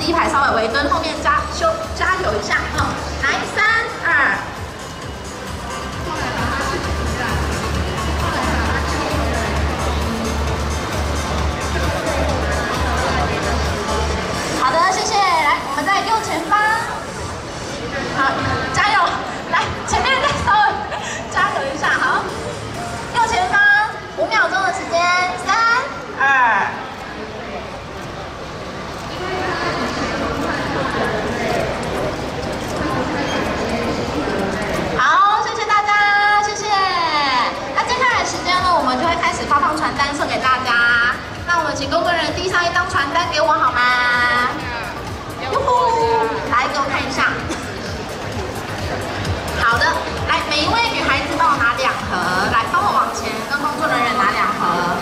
第一排稍微微蹲，后面加油一下哦。来，3、2。 好的，谢谢。来，我们在右前方，好，加油！来，前面再稍微加油一下，好。右前方5秒钟的时间，3、2。好，谢谢大家，谢谢。那接下来时间呢，我们就会开始发放传单送给大家。那我们请工作人员递上一张传单给我好吗？ 哟呼！来，给我看一下。好的，来，每一位女孩子帮我拿2盒，来，帮我往前跟工作人员拿2盒。